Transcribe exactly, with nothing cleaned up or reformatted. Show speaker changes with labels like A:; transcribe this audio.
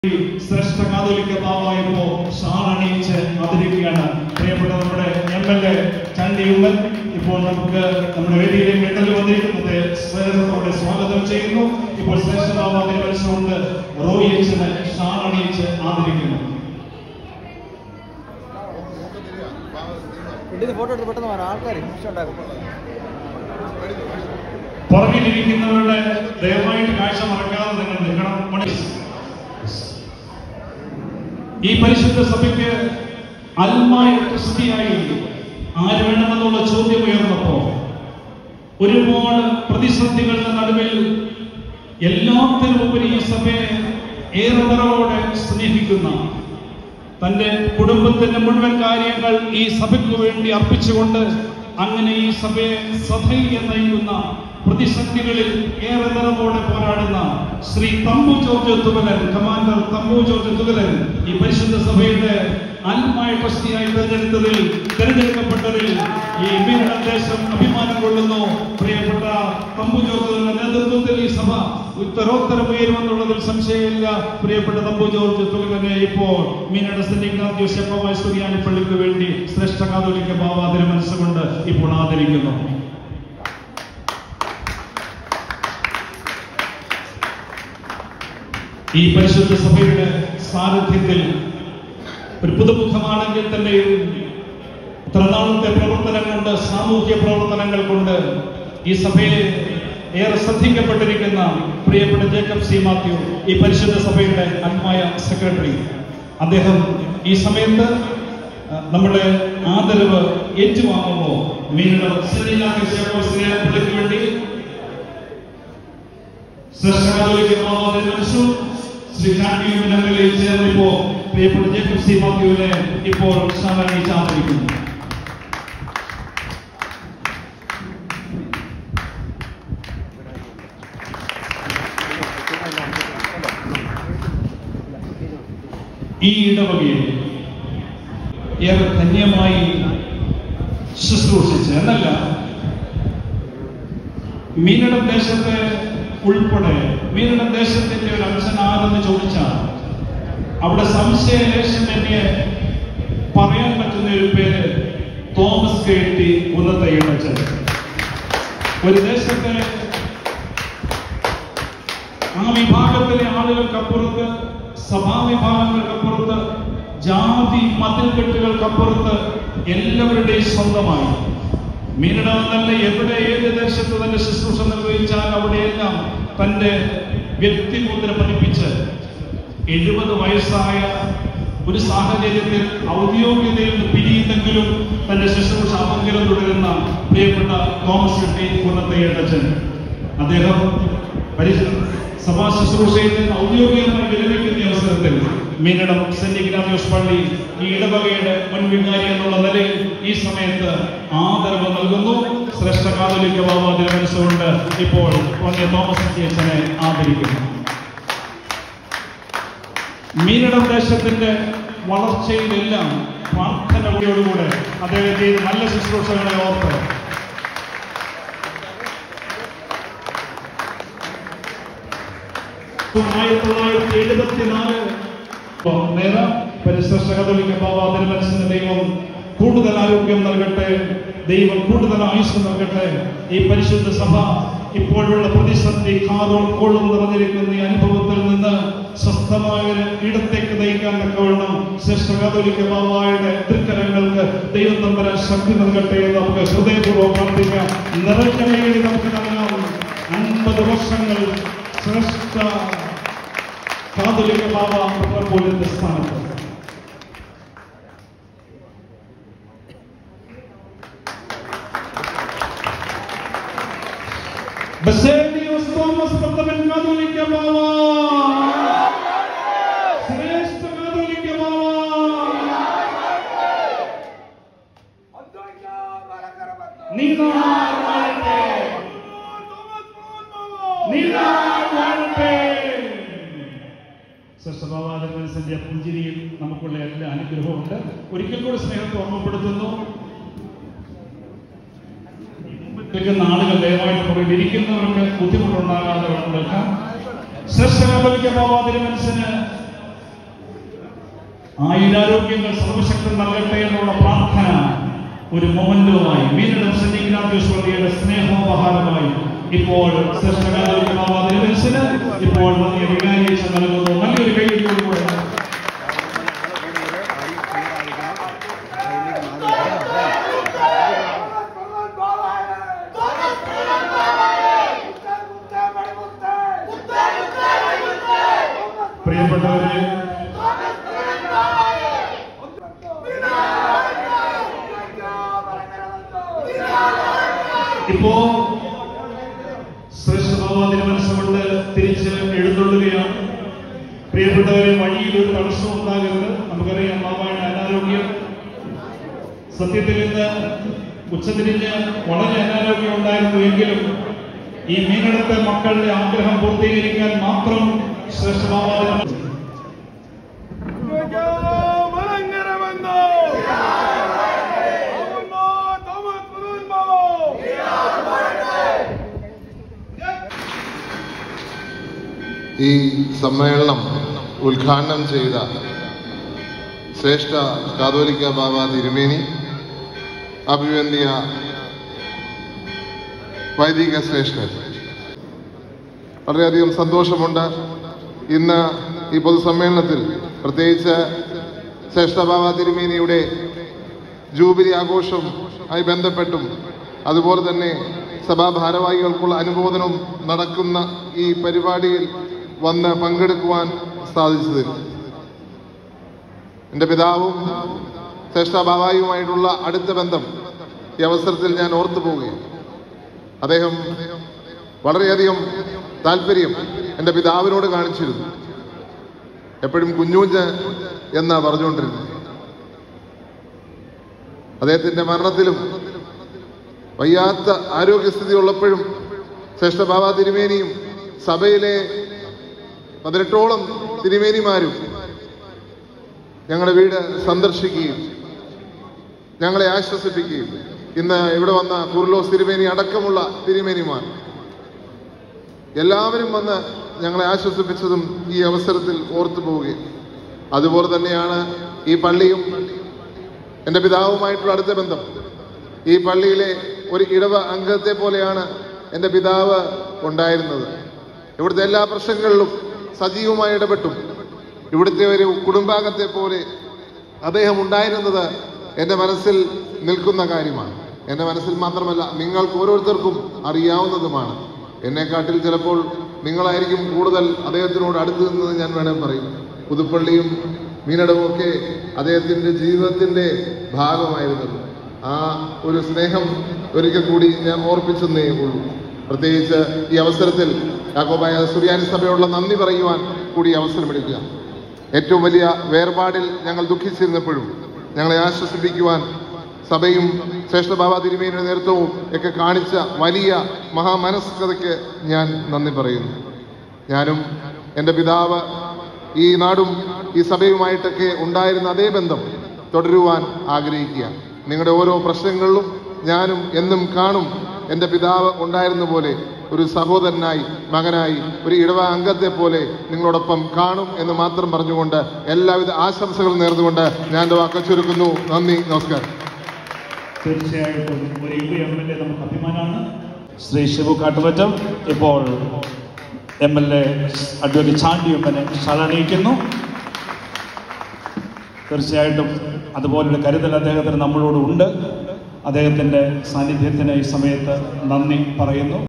A: ശ്രേഷ്ഠ കാതോലിക്ക ബാവായപ്പോ ഷാളണിയിച്ച് ആദരിക്കുകയാണ്. പ്രിയപ്പെട്ട നമ്മുടെ M L A ചണ്ടി ഉമ്മൻ ഇപ്പോൾ നമുക്ക് നമ്മുടെ വേദിയിലേക്ക് എഴുന്നള്ളി വന്നിരിക്കുന്നത് സ്നേഹത്തോടെ സ്വാഗതം ചെയ്യുന്നു. ഇപ്പോൾ ശ്രേഷ്ഠ ബാബ തിരുവനന്തപുരത്ത് റോയി അച്ഛനെ ഷാളണിയിച്ച് ആദരിക്കുന്നു. പുറകിലിരിക്കുന്നവരുടെ ദയവായിട്ട് കാഴ്ച മറക്കാതെ നിങ്ങൾ നിൽക്കണം. ഈ പരിശുദ്ധ സഭയ്ക്ക് അൽമായ ക്രിസ്ത്യായി ആര് വേണമെന്നുള്ള ചോദ്യം ഉയർന്നപ്പോ ഒരുപാട് പ്രതിസന്ധികളുടെ നടുവിൽ എല്ലാത്തിനുമുപരി ഈ സഭയെ ഏറെ നിറവോടെ സ്നേഹിക്കുന്ന തന്റെ കുടുംബത്തിന്റെ മുഴുവൻ കാര്യങ്ങൾ ഈ സഭയ്ക്ക് വേണ്ടി അർപ്പിച്ചുകൊണ്ട് അങ്ങനെ ഈ സഭയെ സഭയെ നയിക്കുന്ന പ്രതിസന്ധികളിൽ ഏറെ നിറവോടെ പോരാടുന്ന Shri Thampu George Thukalan, commander Thampu George Thukalan ഈ പരിശുദ്ധ സഭയുടെ ആത്മായ ട്രസ്റ്റിയായി തെരഞ്ഞെടുത്തതിൽ തെരഞ്ഞെടുക്കപ്പെട്ടതിൽ ഈ മീനടം ദേശം അഭിമാനം കൊള്ളുന്നു. പ്രിയപ്പെട്ട തമ്പു ജോർജിന്റെ നേതൃത്വത്തിൽ ഈ സഭ ഉത്തരോത്തരം ഉയരുമെന്നുള്ളതിൽ സംശയമില്ല. പ്രിയപ്പെട്ട തമ്പു ജോർജ് തുകലനെ ഇപ്പോൾ മീനട സെന്റ് ഇഗ്നാത്യോസ് ശെപ്പവായ സ്തുതിയാനി പള്ളിക്ക് വേണ്ടി ശ്രേഷ്ഠ കാതോലിക്ക ബാവ തിരുമനസ്സുകൊണ്ട് ഇപ്പോൾ ആദരിക്കുന്നു. ഈ പരിശുദ്ധ സഭയുടെ സാന്നിധ്യത്തിൽ ഒരു പുതുമുഖമാണെങ്കിൽ തന്നെയും ഇത്ര നാളത്തെ പ്രവർത്തനം കൊണ്ട്, സാമൂഹ്യ പ്രവർത്തനങ്ങൾ കൊണ്ട് ഈ സഭയെ ഏറെ ശ്രദ്ധിക്കപ്പെട്ടിരിക്കുന്ന പ്രിയപ്പെട്ട ജേക്കബ് സി മാത്യു ഈ പരിശുദ്ധ സഭയുടെ ആത്മായ സെക്രട്ടറി, അദ്ദേഹം ഈ സമയത്ത് നമ്മുടെ ആദരവ് ഏറ്റുവാങ്ങുമ്പോൾ മീനടം പള്ളിക്ക് വേണ്ടി ശ്രീ ചാണ്ടിയുമിനങ്ങളിൽ ചേർന്നിപ്പോ പ്രിയപ്പെട്ട ജേക്കബ് സി മാത്യുവിനെ ഇപ്പോൾ ഷാളണിയിച്ച് ആദരിക്കുന്നു. ഈ ഇടവകയെ ഏറെ ധന്യമായി ശുശ്രൂഷിച്ച് എന്നല്ല, മീനടം ദേശത്തെ ഉൾപ്പെടെ മീനടം ദേശത്തിന്റെ ഒരു അംശൻ ആരെന്ന് ചോദിച്ചാൽ അവിടെ സംശയലേശം എന്നെ പറയാൻ പറ്റുന്ന ഒരു പേര് തോമസ് കെ ടി ഉന്നതയ്യടച്ചൻ. ഒരു ദേശത്തെ ആ വിഭാഗത്തിലെ ആളുകൾക്കപ്പുറത്ത്, സഭാവിഭാഗങ്ങൾക്കപ്പുറത്ത്, ജാതി മതിൽക്കെട്ടുകൾക്കപ്പുറത്ത് എല്ലാവരുടെയും സ്വന്തമായി മീനടം എന്നല്ല എവിടെ ഏത് ദേശത്ത് തന്നെ ശുശ്രൂഷ നിർവഹിച്ചാൽ അവിടെയെല്ലാം തന്റെ വ്യക്തിമുദ്ര പതിപ്പിച്ച് എഴുപത് വയസ്സായ ഒരു സാഹചര്യത്തിൽ ഔദ്യോഗികതയിൽ നിന്ന് പിരിയുന്നെങ്കിലും തന്റെ ശുശ്രൂഷ അമംഗലം തുടരുന്ന പ്രിയപ്പെട്ട തോമസ് കെ ടി ഉന്നതയ്യടച്ചൻ, അദ്ദേഹം സഭാ ശുശ്രൂഷയിൽ നിന്ന് ഔദ്യോഗികമായി വിരമിക്കുന്ന അവസരത്തിൽ മീനടം സെന്റ് ഇഗ്നാത്യോസ് പള്ളി ഈ ഇടവകയുടെ മുൻവികാരി എന്നുള്ള നിലയിൽ ഈ സമയത്ത് ആദരവ് നൽകുന്നു. ശ്രേഷ്ഠ കാതോലിക്ക ബാവ തിരുമനസ്സുകൊണ്ട് ഇപ്പോൾ വന്യ തോമസ് അച്ഛനെ ആദരിക്കുന്നു. മീനടം ദേശത്തിന്റെ വളർച്ചയിലെല്ലാം പ്രാർത്ഥനയോടുകൂടെ അദ്ദേഹത്തെ നല്ല ശുശ്രൂഷകളെ ഓർത്ത് ആയിരത്തി തൊള്ളായിരത്തി എഴുപത്തിനാല് നേരം പരിശ്രേഷ്ഠ കാതോലിക്ക ബാവ തിരുമനസ്സിന്റെ ദൈവം കൂടുതൽ ആരോഗ്യം നൽകട്ടെ, ദൈവം കൂടുതൽ ആയുസ് നൽകട്ടെ. ഈ പരിശുദ്ധ സഭ ഇപ്പോഴുള്ള പ്രതിസന്ധി കാതോൾ കോളും നിറഞ്ഞിരിക്കുന്ന ഈ അനുഭവത്തിൽ നിന്ന് സ്വസ്ഥമായ ഇടത്തേക്ക് നയിക്കാൻ തക്കവണ്ണം ശ്രേഷ്ഠ കാതോലിക്ക ബാവയുടെ തൃക്കരങ്ങൾക്ക് ദൈവം തമ്പുരാൻ ശക്തി നൽകട്ടെ എന്ന് നമുക്ക് ഹൃദയപൂർവ്വം പ്രാർത്ഥിക്കാം. നിറഞ്ഞ കൈകളിൽ നമുക്ക് നൽകാം. അൻപത് വർഷങ്ങൾ ശ്രേഷ്ഠ കാതോലിക്ക ബാവ മെത്രാപ്പോലീത്ത സ്ഥാനത്ത് ബസേലിയോസ് തോമസ് പ്രഥമൻ കാതോലിക്ക ബാവ, ശ്രേഷ്ഠ കാതോലിക്ക ബാവ, നീനാൾ വാഴട്ടെ, നീനാൾ വാഴട്ടെ. ശ്രേഷ്ഠഭാവാദർശന്റെ പുഞ്ചിരിയിൽ നമുക്കുള്ള എല്ലാ അനുഗ്രഹമുണ്ട്. ഒരിക്കൽ കൂടി സ്നേഹത്തെ ഓർമ്മപ്പെടുത്തുന്നു. ആളുകൾ ദയവായിട്ട് പുറകിൽ ഇരിക്കുന്നവർക്ക് ബുദ്ധിമുട്ടുണ്ടാകാതെ വേണം. ശ്രേഷ്ഠ കാതോലിക്ക ബാവ തിരുമനസ്സിന് ആയുരാരോഗ്യങ്ങൾ സർവശക്തൻ നൽകട്ടെ എന്നുള്ള പ്രാർത്ഥന ഒരു മൊമെന്റുമായി മീനടം സെന്റ് ഇഗ്നാത്യോസ് വള്ളിയുടെ സ്നേഹോപഹാരമായി ഇപ്പോൾ ഇപ്പോൾ വലിയ വികാരിയേശ നൽകുന്നു. നല്ലൊരു കൈയ്യടിയോടുകൂടെ പ്രിയപ്പെട്ടവരെ, ഇപ്പോ ശ്രേഷ്ഠഭാവാതിന് മനസ്സുകൊണ്ട് തിരിച്ച് എഴുന്നള്ളുകയാണ്. പ്രിയപ്പെട്ടവരെ, വഴിയിൽ ഒരു തടസ്സം ഉണ്ടാകരുത്. നമുക്കറിയാം ബാബായുടെ അനാരോഗ്യം. സത്യത്തിൽ ഇന്ന് ഉച്ചതിരിഞ്ഞ് വളരെ അനാരോഗ്യം ഉണ്ടായിരുന്നു എങ്കിലും ഈ മീനടത്തെ മക്കളുടെ ആഗ്രഹം പൂർത്തീകരിക്കാൻ മാത്രം ശ്രേഷ്ഠഭാവാതിന്
B: ഈ സമ്മേളനം ഉദ്ഘാടനം ചെയ്ത ശ്രേഷ്ഠ കാതോലിക്ക ബാബ തിരുമേനി, അഭിവന്ദിയ വൈദിക ശ്രേഷ്ഠൻ, വളരെയധികം സന്തോഷമുണ്ട്. ഇന്ന് ഈ പൊതുസമ്മേളനത്തിൽ പ്രത്യേകിച്ച് ശ്രേഷ്ഠ ബാബ തിരുമേനിയുടെ ജൂബിലി ആഘോഷം ആയി ബന്ധപ്പെട്ടും അതുപോലെ തന്നെ സഭാ ഭാരവാഹികൾക്കുള്ള അനുമോദനം നടക്കുന്ന ഈ പരിപാടിയിൽ വന്ന് പങ്കെടുക്കുവാൻ സാധിച്ചതിൽ എൻ്റെ പിതാവും ശ്രേഷ്ഠ ബാബായുമായിട്ടുള്ള അടുത്ത ബന്ധം ഈ അവസരത്തിൽ ഞാൻ ഓർത്തു പോവുകയാണ്. അദ്ദേഹം വളരെയധികം താല്പര്യം എൻ്റെ പിതാവിനോട് കാണിച്ചിരുന്നു. എപ്പോഴും കുഞ്ഞൂഞ്ഞ് എന്നാ പറഞ്ഞുകൊണ്ടിരുന്നത്. അദ്ദേഹത്തിൻ്റെ മരണത്തിലും വയ്യാത്ത ആരോഗ്യസ്ഥിതി ഉള്ളപ്പോഴും ശ്രേഷ്ഠ ബാബ തിരുമേനിയും സഭയിലെ പതിനെട്ടോളം തിരുമേനിമാരും ഞങ്ങളുടെ വീട് സന്ദർശിക്കുകയും ഞങ്ങളെ ആശ്വസിപ്പിക്കുകയും ഇന്ന് ഇവിടെ വന്ന കുർലോസ് തിരുമേനി അടക്കമുള്ള തിരുമേനിമാർ എല്ലാവരും വന്ന് ഞങ്ങളെ ആശ്വസിപ്പിച്ചതും ഈ അവസരത്തിൽ ഓർത്തു പോവുകയും, അതുപോലെ തന്നെയാണ് ഈ പള്ളിയും എൻ്റെ പിതാവുമായിട്ടുള്ള അടുത്ത ബന്ധം. ഈ പള്ളിയിലെ ഒരു ഇടവ അംഗത്തെ പോലെയാണ് എൻ്റെ പിതാവ് ഉണ്ടായിരുന്നത്. ഇവിടുത്തെ എല്ലാ പ്രശ്നങ്ങളിലും സജീവമായി ഇടപെട്ടും ഇവിടുത്തെ ഒരു കുടുംബാംഗത്തെ പോലെ അദ്ദേഹം ഉണ്ടായിരുന്നത് എൻ്റെ മനസ്സിൽ നിൽക്കുന്ന കാര്യമാണ്. എൻ്റെ മനസ്സിൽ മാത്രമല്ല, നിങ്ങൾക്ക് ഓരോരുത്തർക്കും അറിയാവുന്നതുമാണ്. എന്നെക്കാട്ടിൽ ചിലപ്പോൾ നിങ്ങളായിരിക്കും കൂടുതൽ അദ്ദേഹത്തിനോട് അടുത്ത് നിന്നത് ഞാൻ വേണം പറയും. പുതുപ്പള്ളിയും മീനടവും ഒക്കെ അദ്ദേഹത്തിൻ്റെ ജീവിതത്തിൻ്റെ ഭാഗമായിരുന്നു. ആ ഒരു സ്നേഹം ഒരിക്കൽ കൂടി ഞാൻ ഓർപ്പിച്ചെന്നേ ഉള്ളൂ. പ്രത്യേകിച്ച് ഈ അവസരത്തിൽ യാക്കോബായ സുറിയാനി സഭയോടുള്ള നന്ദി പറയുവാൻ കൂടി അവസരമെടുക്കുക. ഏറ്റവും വലിയ വേർപാടിൽ ഞങ്ങൾ ദുഃഖിച്ചിരുന്നപ്പോഴും ഞങ്ങളെ ആശ്വസിപ്പിക്കുവാൻ സഭയും ശ്രേഷ്ഠ ബാബ തിരുമേനിയുടെ നേതൃത്വവും ഒക്കെ കാണിച്ച വലിയ മഹാമനസ്കതയ്ക്ക് ഞാൻ നന്ദി പറയുന്നു. ഞാനും എൻ്റെ പിതാവ് ഈ നാടും ഈ സഭയുമായിട്ടൊക്കെ ഉണ്ടായിരുന്ന അതേ ബന്ധം തുടരുവാൻ ആഗ്രഹിക്കുക. നിങ്ങളുടെ ഓരോ പ്രശ്നങ്ങളിലും ഞാനും എന്നും കാണും. എൻ്റെ പിതാവ് ഉണ്ടായിരുന്ന പോലെ ഒരു സഹോദരനായി, മകനായി, ഒരു ഇടവ അംഗത്തെ പോലെ നിങ്ങളോടൊപ്പം കാണും എന്ന് മാത്രം പറഞ്ഞുകൊണ്ട് എല്ലാവിധ ആശംസകളും നേർന്നുകൊണ്ട് ഞാൻ എൻ്റെ വാക്ക് ചുരുക്കുന്നു. നന്ദി, നമസ്കാരം.
A: തീർച്ചയായിട്ടും ഒരു യു എം എൽ എ നമുക്ക് അഭിമാനമാണ്. ശ്രീ ശിവു കാട്ടുപറ്റം ഇപ്പോൾ M L A advocate Chandy ഉമ്മനെ ഷാളണിയിക്കുന്നു. തീർച്ചയായിട്ടും അതുപോലൊരു കരുതൽ അദ്ദേഹത്തിന് നമ്മളോട് ഉണ്ട്. അദ്ദേഹത്തിൻ്റെ സാന്നിധ്യത്തിന് ഈ സമയത്ത് നന്ദി പറയുന്നു.